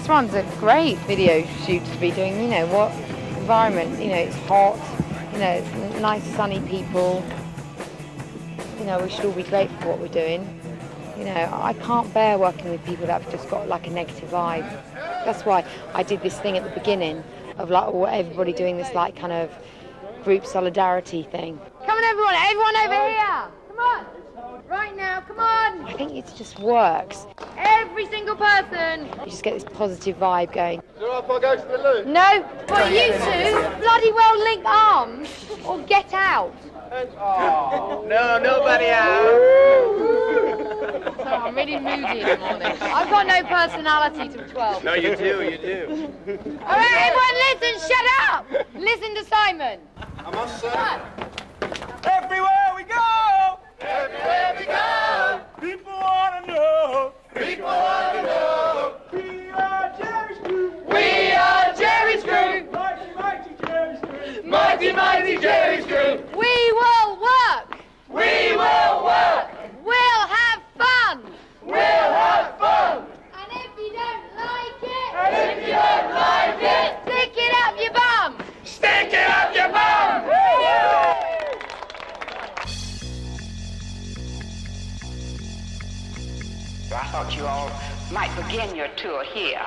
one's a great video shoot to be doing. You know, what environment, you know, it's hot, you know, it's nice sunny people. You know, we should all be grateful for what we're doing. You know, I can't bear working with people that have just got like a negative vibe. That's why I did this thing at the beginning of like everybody doing this like kind of group solidarity thing. Come on everyone over here! Come on! Right now, come on! I think it just works. Every single person! You just get this positive vibe going. Is it all right if I go to the loo? No, but you two, bloody well link arms or get out. Oh. No, nobody out. So I'm really moody in the morning. I've got no personality till 12. No, you do, you do. All right, everyone listen, shut up! Listen to Simon. I must say. Come on. Everywhere we go! Everywhere we go! People want to know! People want to know! We are Geri's crew! We are Geri's crew! Mighty, mighty Geri's crew! Mighty, mighty Geri's crew! We will work! We will work! We'll have fun! We'll have fun! And if you don't like it... And if you don't like it... Stick it up your bum! Stick it up your bum! I thought you all might begin your tour here.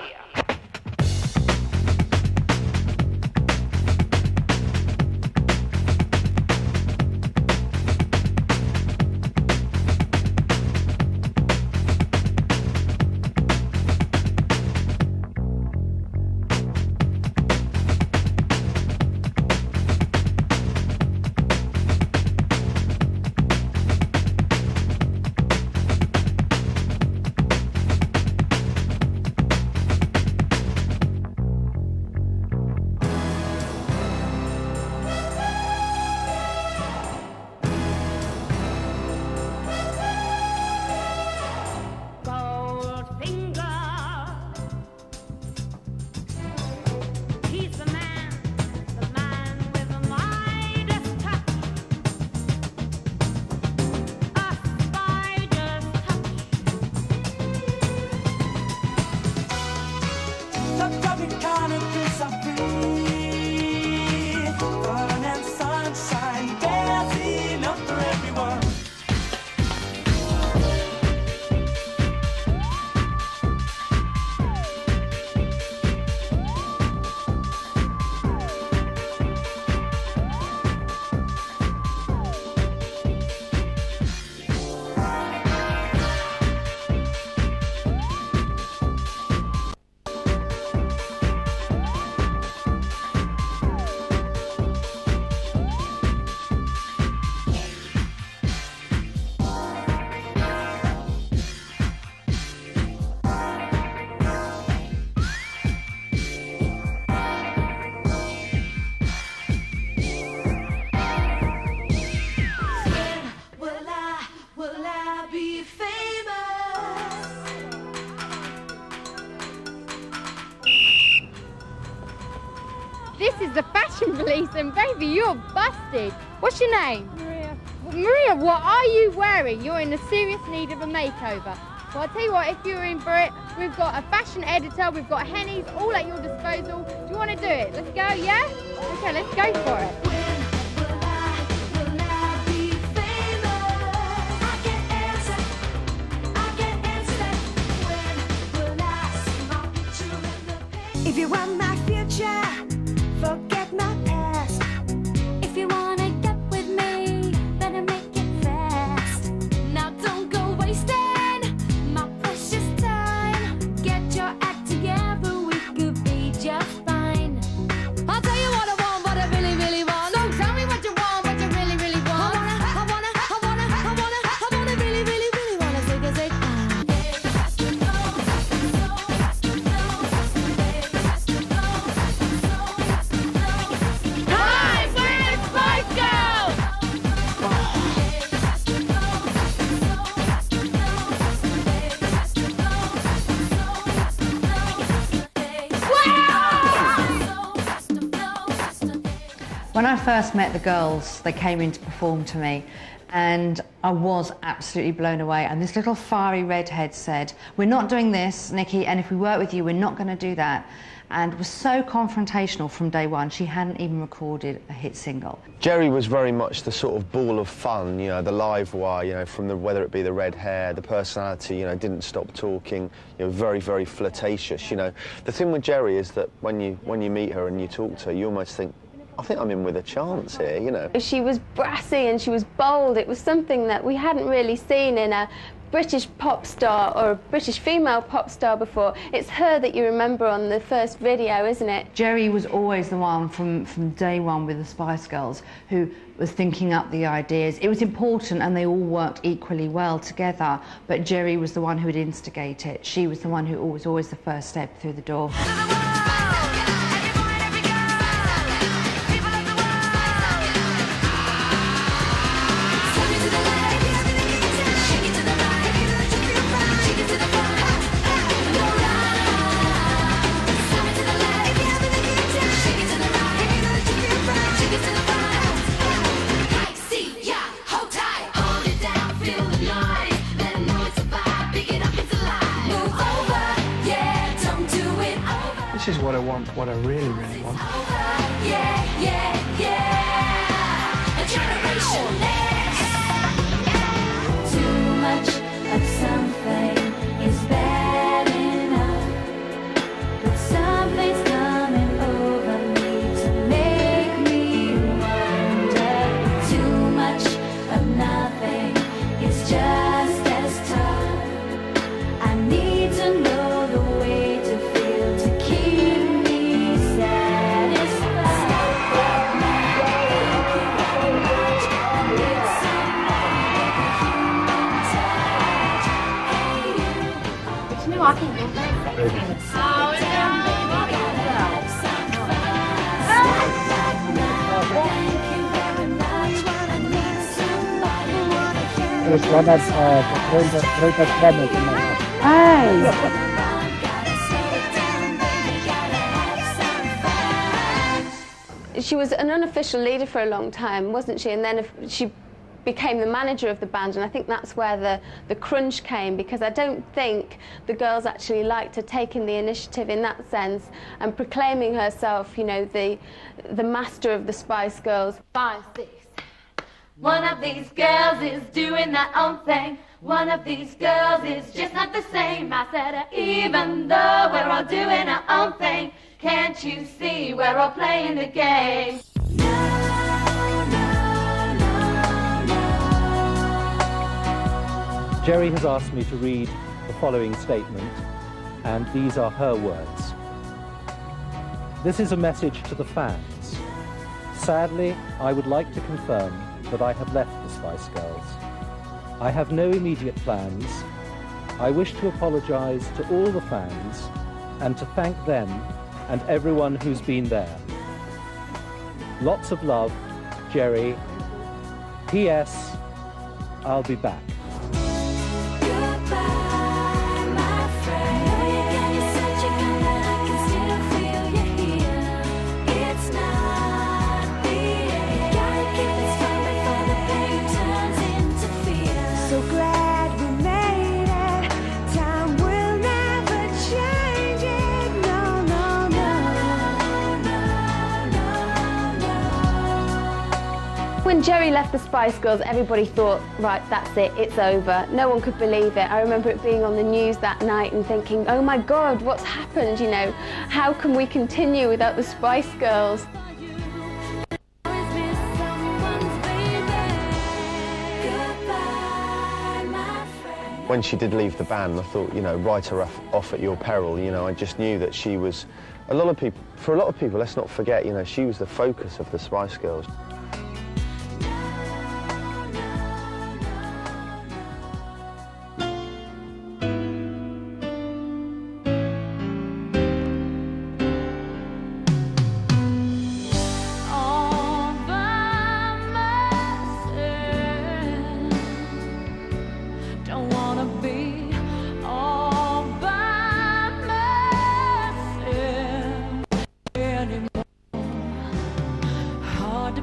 This is the fashion police and baby, you're busted. What's your name? Maria. Maria, what are you wearing? You're in a serious need of a makeover. Well, I'll tell you what, if you're in for it, we've got a fashion editor, we've got Henny's all at your disposal. Do you want to do it? Let's go, yeah? Okay, let's go for it. If you want my future, forget my past. If you wanna get with me, better make it fast. Now don't go wasting my precious time. Get your act together, we could be just fine. I'll tell you what I want, what I really, really want. When I first met the girls, they came in to perform to me, and I was absolutely blown away. And this little fiery redhead said, "We're not doing this, Nikki, and if we work with you, we're not going to do that." And was so confrontational from day one. She hadn't even recorded a hit single. Geri was very much the sort of ball of fun, you know, the live wire, you know, from the, whether it be the red hair, the personality, you know, didn't stop talking, you know, very, very flirtatious, you know. The thing with Geri is that when you meet her and you talk to her, you almost think, I think I'm in with a chance here, you know. She was brassy and she was bold. It was something that we hadn't really seen in a British pop star or a British female pop star before. It's her that you remember on the first video, isn't it? Geri was always the one from day one with the Spice Girls who was thinking up the ideas. It was important and they all worked equally well together, but Geri was the one who would instigate it. She was the one who was always the first step through the door. This is what I want, what I really, really want. Yeah, yeah, yeah. A generation next. Too much of something is bad enough, but something's coming over me to make me wonder. Too much of nothing is just as tough. I need to know the way to feel to keep me satisfied. But you know, I think you're very sexy. It's one of the greatest problems in my life. She was an unofficial leader for a long time, wasn't she? And then she became the manager of the band, and I think that's where the crunch came, because I don't think the girls actually liked her taking the initiative in that sense and proclaiming herself, you know, the master of the Spice Girls. 5, 6. One of these girls is doing their own thing. One of these girls is just not the same. I said, even though we're all doing our own thing, can't you see we're all playing the game? Geri has asked me to read the following statement, and these are her words. This is a message to the fans. Sadly, I would like to confirm that I have left the Spice Girls. I have no immediate plans. I wish to apologize to all the fans and to thank them and everyone who's been there. Lots of love, Geri. P.S. I'll be back. When Geri left the Spice Girls, everybody thought, right, that's it, it's over. No one could believe it. I remember it being on the news that night and thinking, oh my God, what's happened, you know? How can we continue without the Spice Girls? When she did leave the band, I thought, you know, write her off at your peril. You know, I just knew that she was, for a lot of people, let's not forget, you know, she was the focus of the Spice Girls. Hard to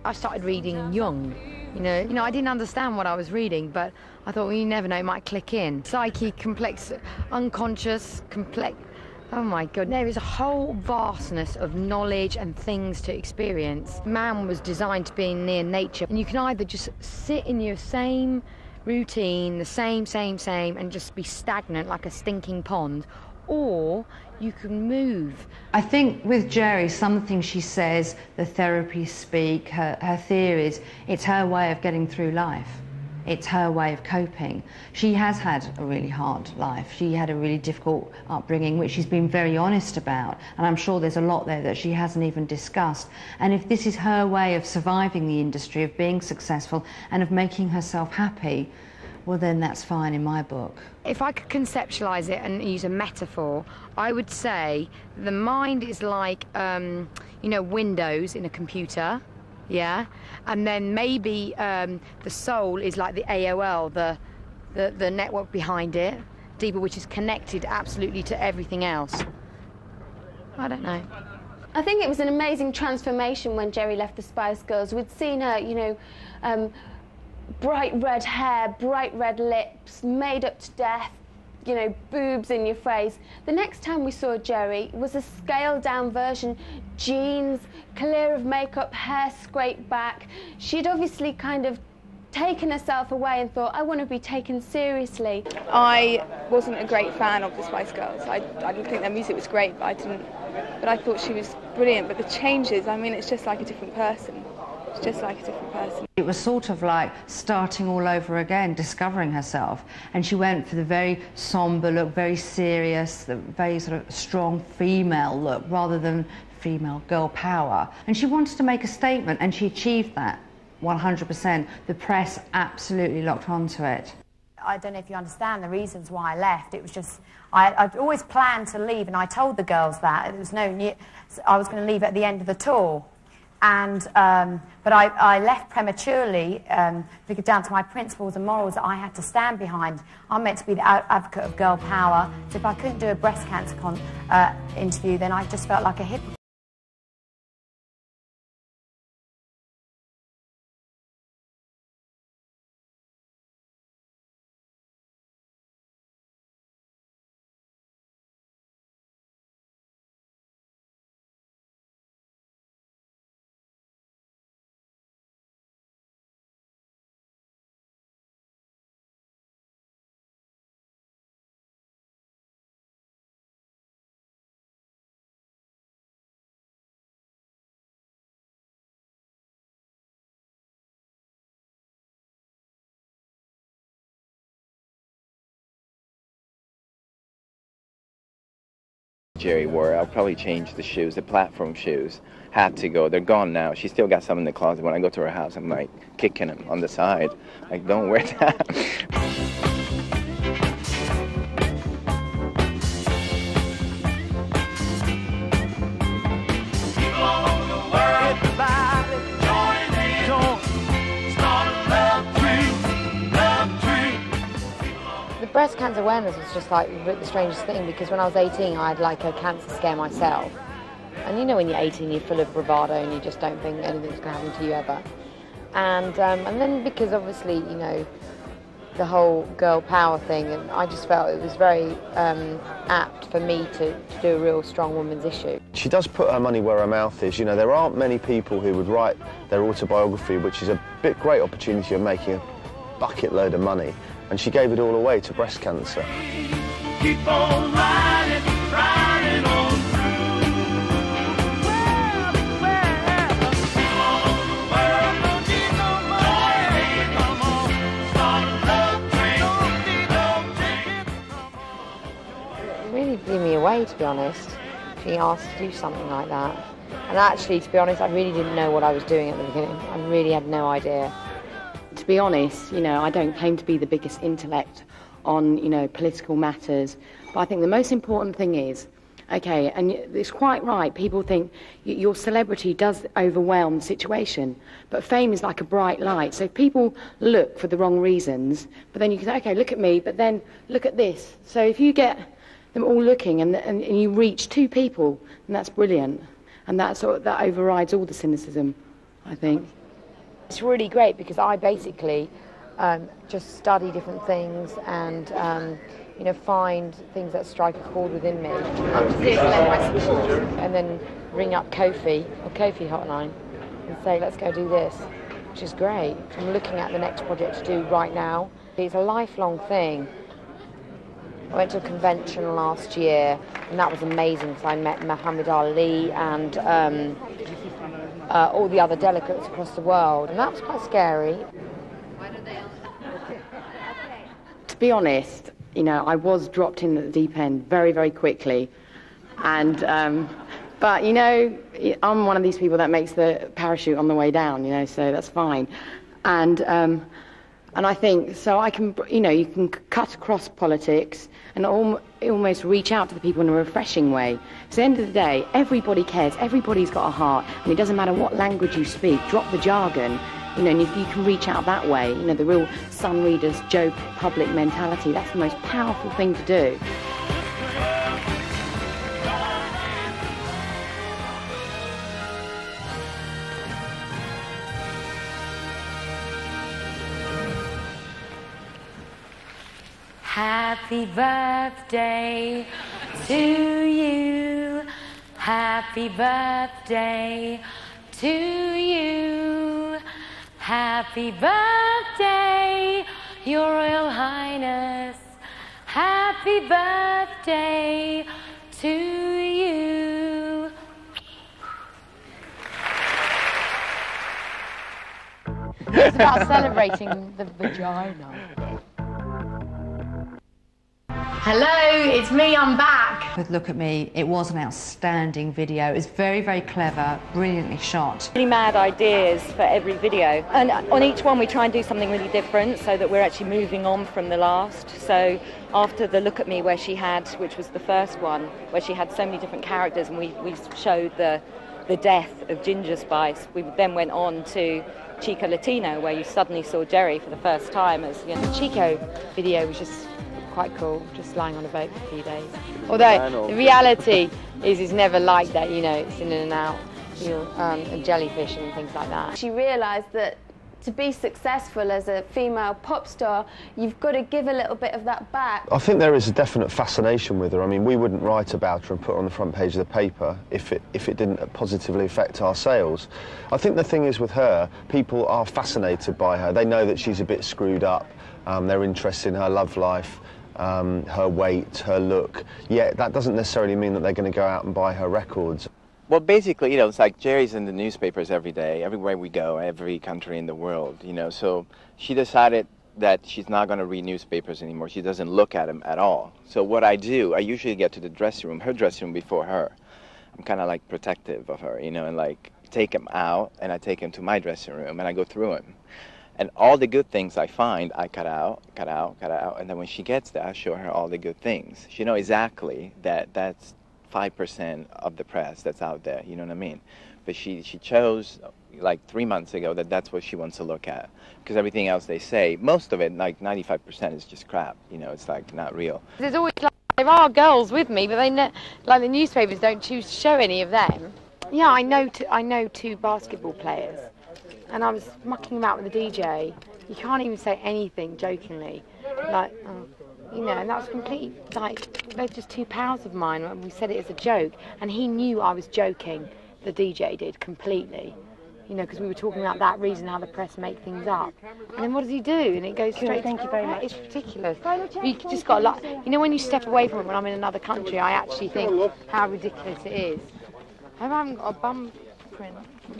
I started reading young, you know, I didn't understand what I was reading, but I thought, well, you never know, it might click in. Psyche, complex, unconscious, complex. Oh my God, there is a whole vastness of knowledge and things to experience. Man was designed to be near nature, and you can either just sit in your same routine, the same, and just be stagnant like a stinking pond, or you can move. I think with Geri, some things she says, the therapies speak, her theories, it's her way of getting through life. It's her way of coping. She has had a really hard life. She had a really difficult upbringing, which she's been very honest about. And I'm sure there's a lot there that she hasn't even discussed. And if this is her way of surviving the industry, of being successful, and of making herself happy, well, then that's fine in my book. If I could conceptualise it and use a metaphor, I would say the mind is like, you know, Windows in a computer. Yeah, and then maybe the soul is like the AOL, the network behind it, deeper, which is connected absolutely to everything else. I don't know. I think it was an amazing transformation when Geri left the Spice Girls. We'd seen her, you know, bright red hair, bright red lips, made up to death, you know, boobs in your face. The next time we saw Geri was a scaled-down version, jeans, clear of makeup, hair scraped back. She'd obviously kind of taken herself away and thought, I want to be taken seriously. I wasn't a great fan of the Spice Girls. I didn't think their music was great, but I thought she was brilliant. But the changes, I mean, it's just like a different person. It's just like a different person. It was sort of like starting all over again, discovering herself. And she went for the very sombre look, very serious, the very sort of strong female look, rather than female girl power. And she wanted to make a statement, and she achieved that 100%. The press absolutely locked onto it. I don't know if you understand the reasons why I left. It was just, I'd always planned to leave, and I told the girls that. There was no, I was going to leave at the end of the tour. And, but I left prematurely, because down to my principles and morals that I had to stand behind. I'm meant to be the advocate of girl power, so if I couldn't do a breast cancer interview, then I just felt like a hypocrite. Geri wore, I'll probably change the shoes, the platform shoes. Had to go. They're gone now. She still got some in the closet. When I go to her house, I'm like kicking them on the side. Like, don't wear that. Breast cancer awareness was just like the strangest thing, because when I was 18 I had like a cancer scare myself, and you know when you're 18 you're full of bravado and you just don't think anything's going to happen to you ever, and then because obviously, you know, the whole girl power thing, and I just felt it was very apt for me to do a real strong woman's issue. She does put her money where her mouth is. You know, there aren't many people who would write their autobiography, which is a great opportunity of making a bucket load of money. And she gave it all away to breast cancer. Keep on riding, riding on through. It really blew me away, to be honest. Being asked to do something like that. And actually, to be honest, I really didn't know what I was doing at the beginning. I really had no idea. To be honest, you know, I don't claim to be the biggest intellect on, you know, political matters, but I think the most important thing is, okay, and it's quite right, people think your celebrity does overwhelm the situation, but fame is like a bright light, so people look for the wrong reasons, but then you can say, okay, look at me, but then look at this. So if you get them all looking and you reach two people, then that's brilliant, and that overrides all the cynicism, I think. It's really great because I basically just study different things and you know, find things that strike a chord within me. And then ring up Kofi hotline and say, let's go do this, which is great. I'm looking at the next project to do right now. It's a lifelong thing. I went to a convention last year and that was amazing because I met Muhammad Ali and all the other delegates across the world, and that was quite scary. To be honest, you know, I was dropped in at the deep end very, very quickly, and but you know, I'm one of these people that makes the parachute on the way down, you know, so that's fine, and I think so I can, you know, you can cut across politics and almost reach out to the people in a refreshing way. Because at the end of the day, everybody cares, everybody's got a heart, and it doesn't matter what language you speak, drop the jargon, you know, and if you can reach out that way, you know, the real Sun Readers joke public mentality, that's the most powerful thing to do. Happy birthday to you. Happy birthday to you. Happy birthday, Your Royal Highness. Happy birthday to you. It's about celebrating the vagina. Hello, it's me, I'm back. With Look at Me, it was an outstanding video. It's very, very clever, brilliantly shot. Really mad ideas for every video. And on each one we try and do something really different so that we're actually moving on from the last. So after the Look at Me where she had, which was the first one, where she had so many different characters and we showed the death of Ginger Spice, we then went on to Chico Latino where you suddenly saw Geri for the first time. As, you know, The Chico video was just quite cool, just lying on a boat for a few days. Although the reality is it's never like that, you know, it's in and out, you know, and jellyfish and things like that. She realised that to be successful as a female pop star, you've got to give a little bit of that back. I think there is a definite fascination with her. I mean, we wouldn't write about her and put her on the front page of the paper if it didn't positively affect our sales. I think the thing is with her, people are fascinated by her. They know that she's a bit screwed up. They're interested in her love life. Her weight, her look, yet that doesn't necessarily mean that they're going to go out and buy her records. Well, basically, you know, it's like Geri's in the newspapers every day, everywhere we go, every country in the world, you know, so she decided that she's not going to read newspapers anymore. She doesn't look at them at all. So what I do, I usually get to the dressing room, her dressing room before her. I'm kind of like protective of her, you know, and like take them out and I take them to my dressing room and I go through them. And all the good things I find, I cut out, and then when she gets there, I show her all the good things. She knows exactly that that's 5% of the press that's out there, you know what I mean? But she chose, like 3 months ago, that that's what she wants to look at. Because everything else they say, most of it, like 95% is just crap, you know, it's like not real. There's always, like, there are girls with me, but they like the newspapers don't choose to show any of them. Yeah, I know two basketball players. And I was mucking about with the DJ. You can't even say anything jokingly. Like, you know, and that was complete, like, they're just two pals of mine. We said it as a joke. And he knew I was joking, the DJ did, completely. You know, because we were talking about that reason, how the press make things up. And then what does he do? And it goes straight Thank you very much. It's ridiculous. You just got a lot, you know, when you step away from it, when I'm in another country, I actually think how ridiculous it is. I haven't got a bum print.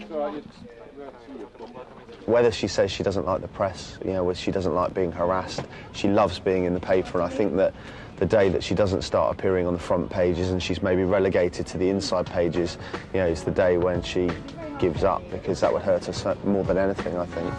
Whether she says she doesn't like the press, you know, whether she doesn't like being harassed, she loves being in the paper, and I think that the day that she doesn't start appearing on the front pages and she's maybe relegated to the inside pages, you know, is the day when she gives up, because that would hurt her more than anything, I think.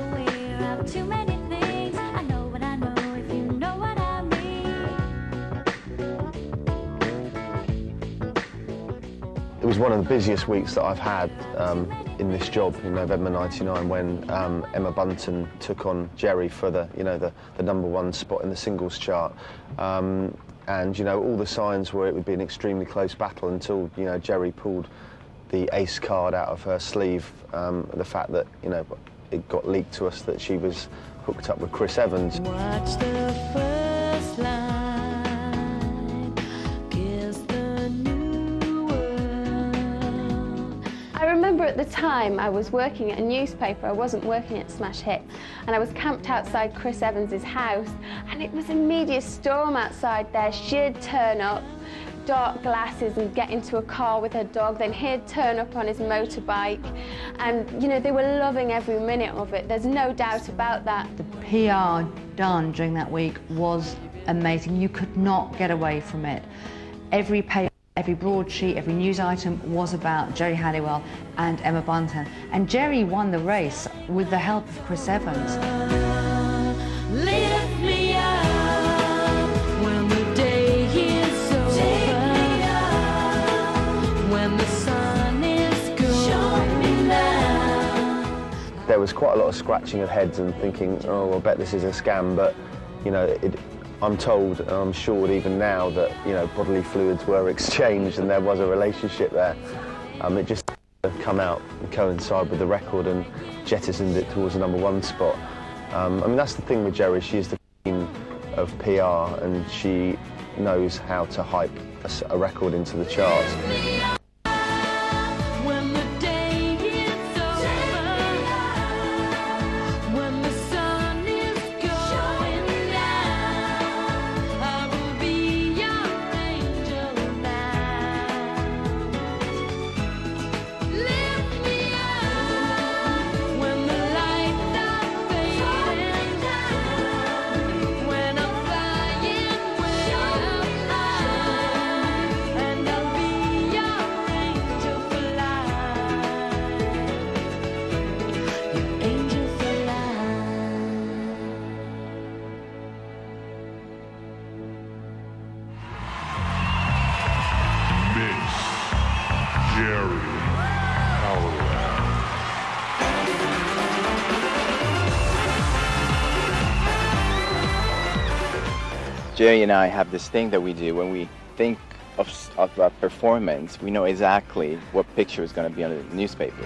It was one of the busiest weeks that I've had in this job in November '99 when Emma Bunton took on Geri for the #1 spot in the singles chart, and you know, all the signs were it would be an extremely close battle until, you know, Geri pulled the ace card out of her sleeve. The fact that, you know, it got leaked to us that she was hooked up with Chris Evans. Watch the first line, kiss the new world. I remember at the time I was working at a newspaper, I wasn't working at Smash Hit, and I was camped outside Chris Evans' house, and it was a media storm outside there. She'd turn up, dark glasses, and get into a car with her dog, then he'd turn up on his motorbike, and you know, they were loving every minute of it. There's no doubt about that. The PR done during that week was amazing. You could not get away from it. Every paper, every broadsheet, every news item was about Geri Halliwell and Emma Bunton. And Geri won the race with the help of Chris Evans. Lift me up when the day is over. Take me up when the sun is going down. There was quite a lot of scratching of heads and thinking, oh, I bet this is a scam, but you know, I'm told, and I'm sure even now, that you know, bodily fluids were exchanged and there was a relationship there. It just come out and coincide with the record and jettisoned it towards the #1 spot. I mean, that's the thing with Geri. She's the queen of PR, and she knows how to hype a record into the charts. Geri and I have this thing that we do when we think of a performance. We know exactly what picture is going to be on the newspapers.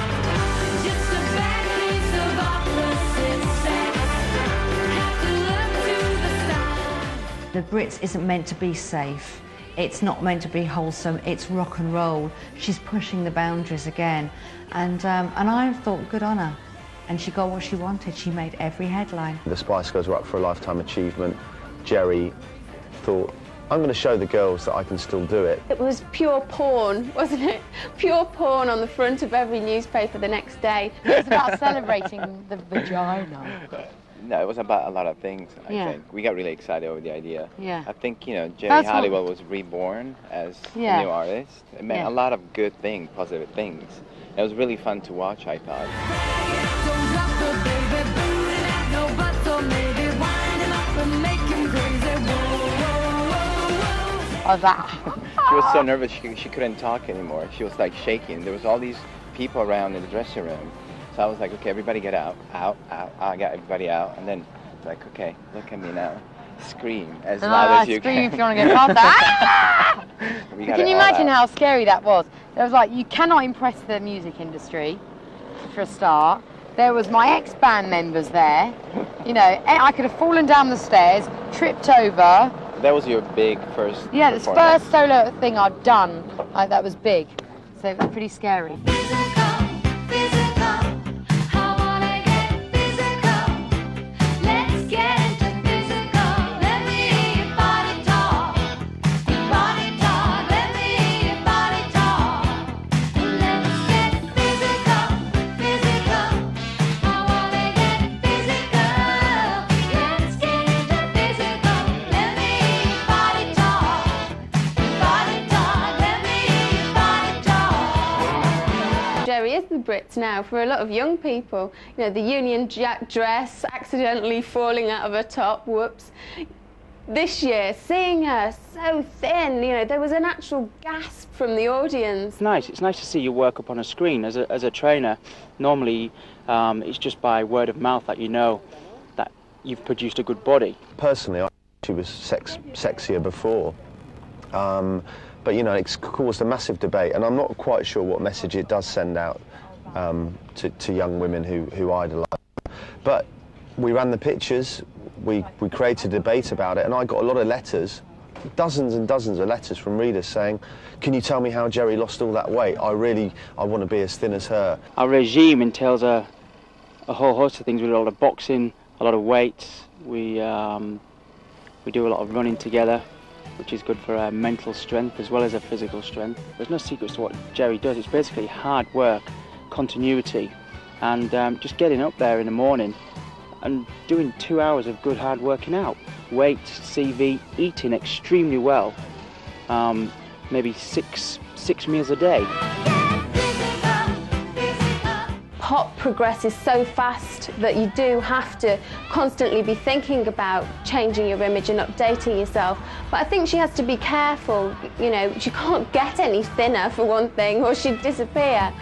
The Brits isn't meant to be safe. It's not meant to be wholesome. It's rock and roll. She's pushing the boundaries again, and I thought, good on her. And she got what she wanted. She made every headline. The Spice Girls were up for a lifetime achievement. Geri thought, I'm going to show the girls that I can still do it. It was pure porn, wasn't it? Pure porn on the front of every newspaper the next day. It was about celebrating the vagina. No, it was about a lot of things, I think. We got really excited over the idea. Yeah. I think, you know, Geri Halliwell was reborn as a new artist. It meant a lot of good things, positive things. It was really fun to watch, I thought. She was so nervous she couldn't talk anymore. She was like shaking. There was all these people around in the dressing room. So I was like, okay, everybody get out. I got everybody out. And then like, okay, look at me now. Scream as loud as you scream can. if you want to get past that. Can you imagine how scary that was? There was like, you cannot impress the music industry, for a start. There was my ex-band members there. You know, I could have fallen down the stairs, tripped over. That was your big first Yeah, this first solo thing I'd done. That was big. So it was pretty scary. Is the Brits now for a lot of young people. You know, the Union Jack dress accidentally falling out of her top, whoops. This year, seeing her so thin, you know, there was an actual gasp from the audience. It's nice to see your work up on a screen. As a trainer, normally it's just by word of mouth that you know that you've produced a good body. Personally, I thought she was sexier before. But, you know, it's caused a massive debate, and I'm not quite sure what message it does send out to young women who idolise her. But we ran the pictures, we created a debate about it, and I got a lot of letters, dozens and dozens of letters from readers saying, can you tell me how Geri lost all that weight? I want to be as thin as her. Our regime entails a whole host of things. We do a lot of boxing, a lot of weights. We do a lot of running together, which is good for our mental strength as well as our physical strength. There's no secrets to what Geri does. It's basically hard work, continuity, and just getting up there in the morning and doing 2 hours of good hard working out. Weights, CV, eating extremely well, maybe six meals a day. Pop progresses so fast that you do have to constantly be thinking about changing your image and updating yourself. But I think she has to be careful, you know, she can't get any thinner for one thing or she'd disappear.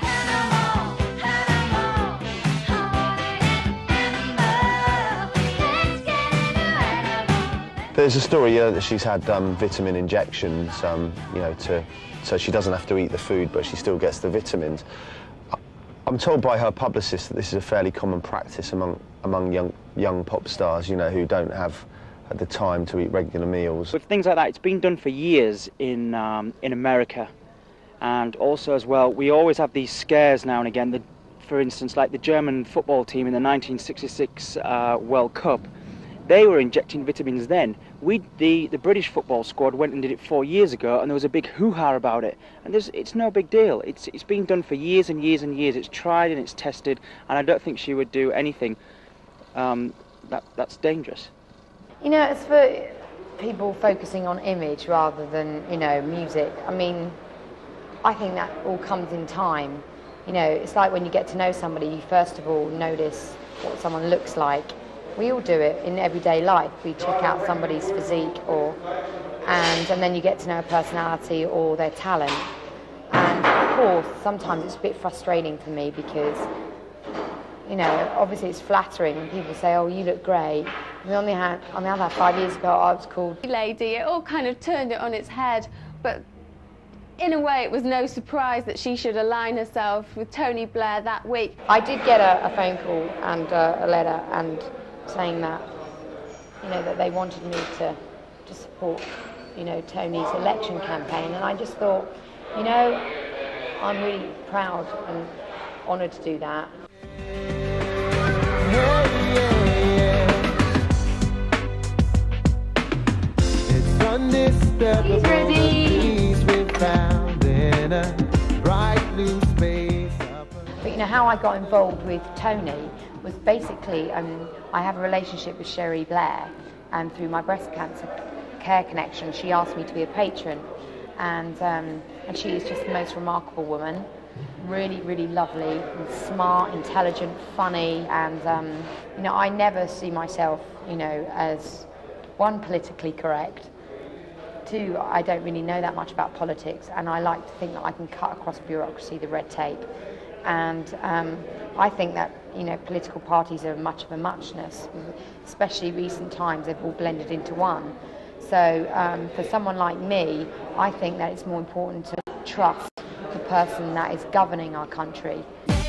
There's a story that she's had vitamin injections, you know, so she doesn't have to eat the food, but she still gets the vitamins. I'm told by her publicist that this is a fairly common practice among young pop stars, you know, who don't have the time to eat regular meals. With things like that, it's been done for years in America, and also as well, we always have these scares now and again. For instance, like the German football team in the 1966 World Cup. They were injecting vitamins then. The British football squad went and did it 4 years ago, and there was a big hoo-ha about it. And it's no big deal. It's been done for years and years and years. It's tried and it's tested, and I don't think she would do anything that's dangerous. You know, it's for people focusing on image rather than, you know, music. I mean, I think that all comes in time. You know, it's like when you get to know somebody, you first of all notice what someone looks like. We all do it in everyday life. We check out somebody's physique and then you get to know a personality or their talent. And of course, sometimes it's a bit frustrating for me because, you know, obviously it's flattering when people say, oh, you look great. And on the other hand, 5 years ago, I was called Lady. It all kind of turned it on its head, but in a way, it was no surprise that she should align herself with Tony Blair that week. I did get a phone call and a letter and saying that, you know, that they wanted me to support, you know, Tony's election campaign, and I just thought, you know, I'm really proud and honoured to do that. He's ready. But you know, how I got involved with Tony was basically, I have a relationship with Geri Blair, and through my breast cancer care connection, she asked me to be a patron, and she is just the most remarkable woman, really, really lovely, and smart, intelligent, funny, and you know, I never see myself, you know, as one, politically correct, two, I don't really know that much about politics, and I like to think that I can cut across bureaucracy, the red tape. And I think that, you know, political parties are much of a muchness, especially recent times, they've all blended into one. So for someone like me, I think that it's more important to trust the person that is governing our country.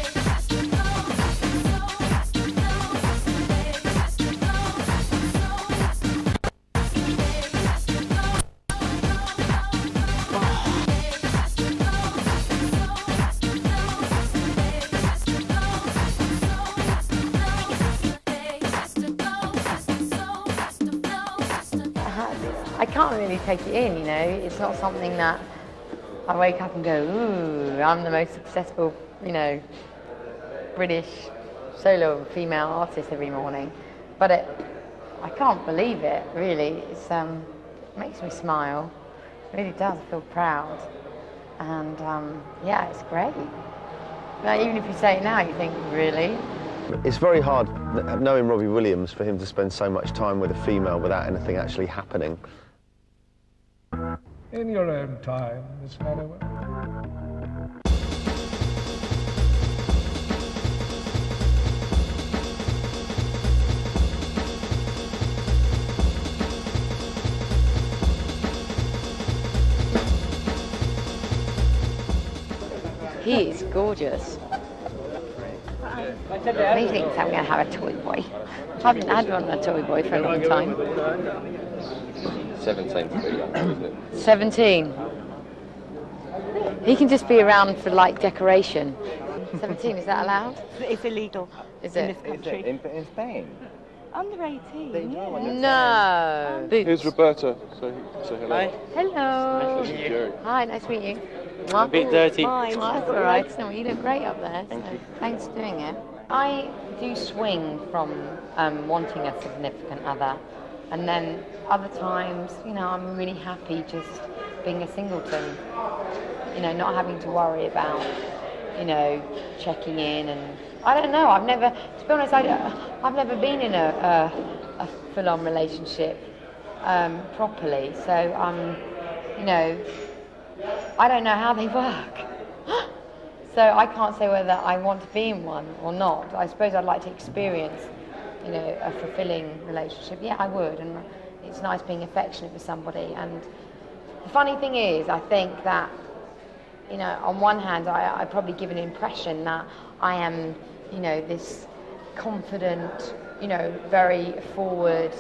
I can't really take it in, you know. It's not something that I wake up and go, ooh, I'm the most successful, you know, British solo female artist every morning. But I can't believe it, really. It makes me smile. It really does. I feel proud. And yeah, it's great. Now, even if you say it now, you think, really? It's very hard, knowing Robbie Williams, for him to spend so much time with a female without anything actually happening. In your own time, Miss Halliwell. He is gorgeous. He thinks I'm going to have a toy boy. I haven't had one, a toy boy for a long time. 17's pretty young, isn't it? 17. He can just be around for like decoration. 17, is that allowed? It's illegal. Is in it? this country? In Spain? Under 18. No. Here's Roberta. Say hello. Hi. Hello. This is Geri. Hi, nice to meet you. A bit dirty. Oh, that's all right. No, you look great up there. Thanks for doing it. I do swing from wanting a significant other, and then other times, you know, I'm really happy just being a singleton. You know, not having to worry about, you know, checking in, and I don't know. I've never, to be honest, I've never been in a full-on relationship properly. So you know, I don't know how they work. So I can't say whether I want to be in one or not. I suppose I'd like to experience, you know, a fulfilling relationship. Yeah, I would, and it's nice being affectionate with somebody. And the funny thing is, I think that, you know, on one hand, I probably give an impression that I am, you know, this confident, you know, very forward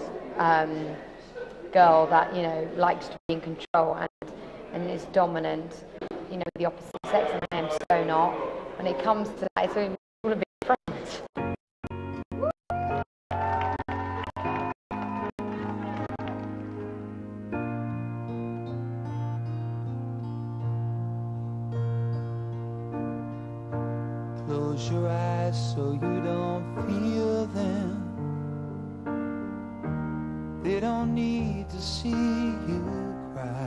girl that, you know, likes to be in control and is dominant, you know, the opposite sex, and I am so not. When it comes to that, it's all a bit different. Close your eyes so you don't feel them. They don't need to see you cry.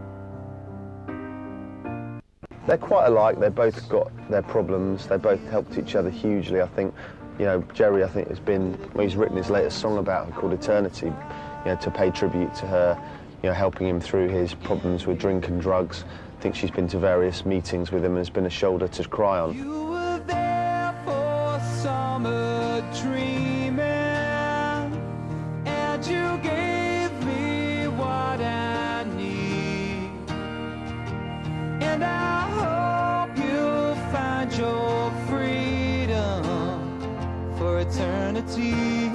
They're quite alike. They've both got their problems. They both helped each other hugely. I think, you know, Geri, I think, has been, well, he's written his latest song about her called Eternity, you know, to pay tribute to her, you know, helping him through his problems with drink and drugs. I think she's been to various meetings with him and has been a shoulder to cry on. You were there for summer dreaming, and you gave me what I need, and I hope you'll find your freedom for eternity.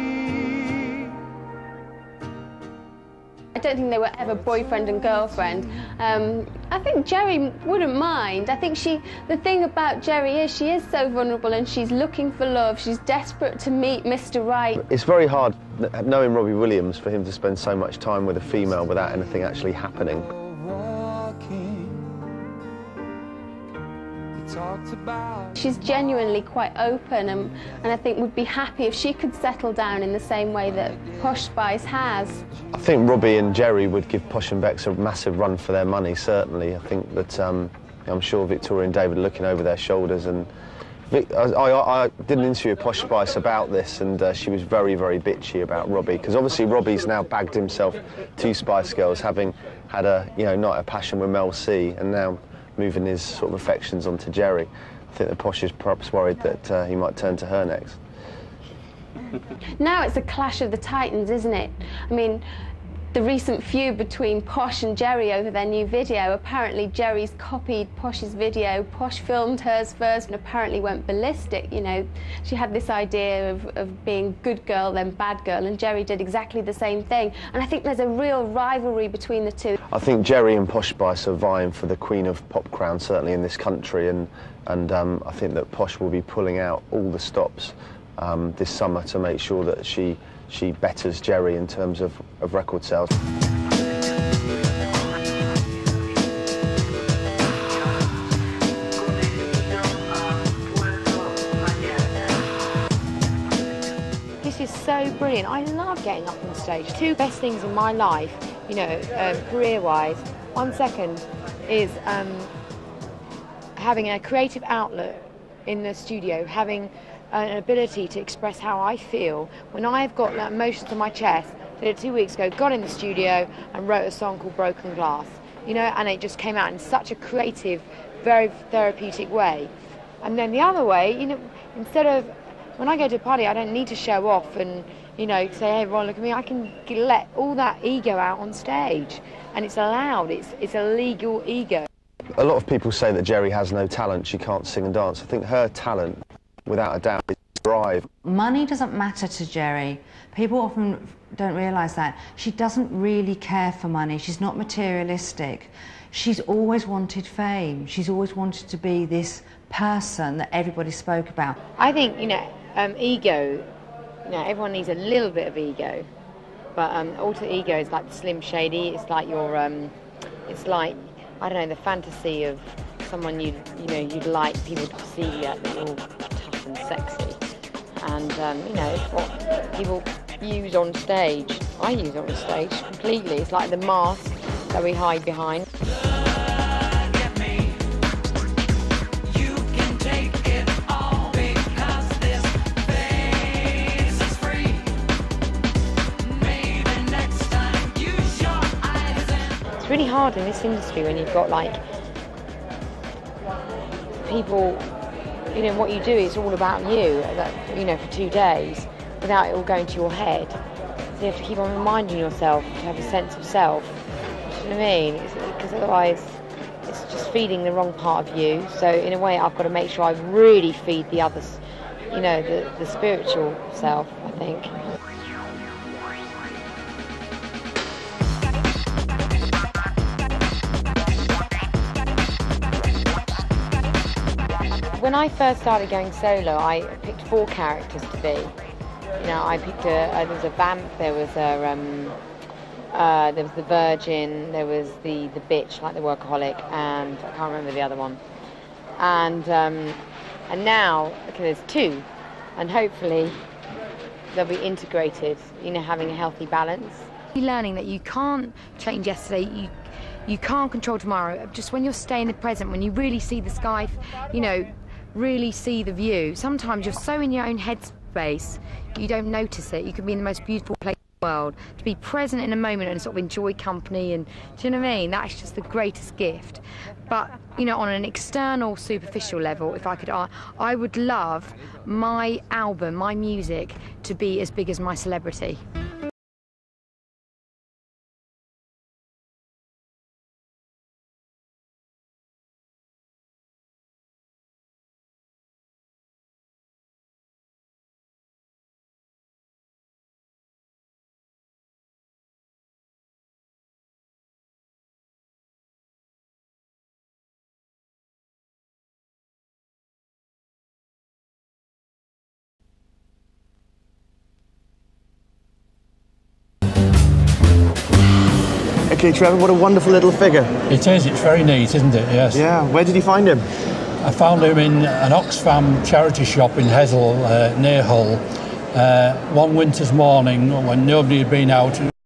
I don't think they were ever boyfriend and girlfriend. I think Geri wouldn't mind. I think the thing about Geri is she is so vulnerable and she's looking for love. She's desperate to meet Mr. Right. It's very hard, knowing Robbie Williams, for him to spend so much time with a female without anything actually happening. She's genuinely quite open, and I think would be happy if she could settle down in the same way that Posh Spice has. I think Robbie and Geri would give Posh and Bex a massive run for their money, certainly. I think that I'm sure Victoria and David are looking over their shoulders. And I did an interview with Posh Spice about this, and she was very, very bitchy about Robbie, because obviously Robbie's now bagged himself to Spice Girls, having had a, you know, not a passion with Mel C, and now moving his sort of affections onto Geri. I think that Posh is perhaps worried that he might turn to her next. Now it's a clash of the titans, isn't it? I mean, the recent feud between Posh and Geri over their new video, apparently Geri's copied Posh's video, Posh filmed hers first and apparently went ballistic, you know. She had this idea of being good girl then bad girl, and Geri did exactly the same thing. And I think there's a real rivalry between the two. I think Geri and Posh Spice are vying for the Queen of Pop crown, certainly in this country, and I think that Posh will be pulling out all the stops this summer to make sure that she betters Geri in terms of record sales. This is so brilliant. I love getting up on stage. Two best things in my life, you know, career-wise. 1 second is having a creative outlet in the studio, having an ability to express how I feel when I've got that emotions on my chest. Did it 2 weeks ago, got in the studio and wrote a song called Broken Glass, you know, and it just came out in such a creative, very therapeutic way. And then the other way, you know, instead of, when I go to a party, I don't need to show off and, you know, say, hey, everyone, look at me. I can let all that ego out on stage, and it's allowed. It's a legal ego. A lot of people say that Geri has no talent, she can't sing and dance. I think her talent without a doubt, is drive. Money doesn't matter to Geri. People often don't realise that. She doesn't really care for money. She's not materialistic. She's always wanted fame. She's always wanted to be this person that everybody spoke about. I think, ego, everyone needs a little bit of ego. But alter ego is like the Slim Shady. It's like your, it's like, I don't know, the fantasy of someone you'd like people to see that you're tough and sexy. And, it's what people use on stage. I use it on stage completely. It's like the mask that we hide behind. It's really hard in this industry when you've got like people, what you do is all about you, for 2 days without it all going to your head. So you have to keep on reminding yourself to have a sense of self. Do you know what I mean? Because otherwise it's just feeding the wrong part of you. So in a way I've got to make sure I really feed the others, the spiritual self, I think. When I first started going solo, I picked 4 characters to be. I picked there was a vamp, there was the virgin, there was the bitch, like the workaholic, and I can't remember the other one. And now, there's 2, and hopefully they'll be integrated, having a healthy balance. You're learning that you can't change yesterday, you can't control tomorrow. Just when you're staying in the present, when you really see the sky, really see the view. Sometimes you're so in your own headspace, you don't notice it. You could be in the most beautiful place in the world. To be present in a moment and sort of enjoy company, and do you know what I mean? That's just the greatest gift. But, on an external, superficial level, if I could, I would love my album, my music, to be as big as my celebrity. Okay, Trevor, what a wonderful little figure. It is, it's very neat, isn't it? Yes. Yeah, where did you find him? I found him in an Oxfam charity shop in Hessel, near Hull, one winter's morning when nobody had been out.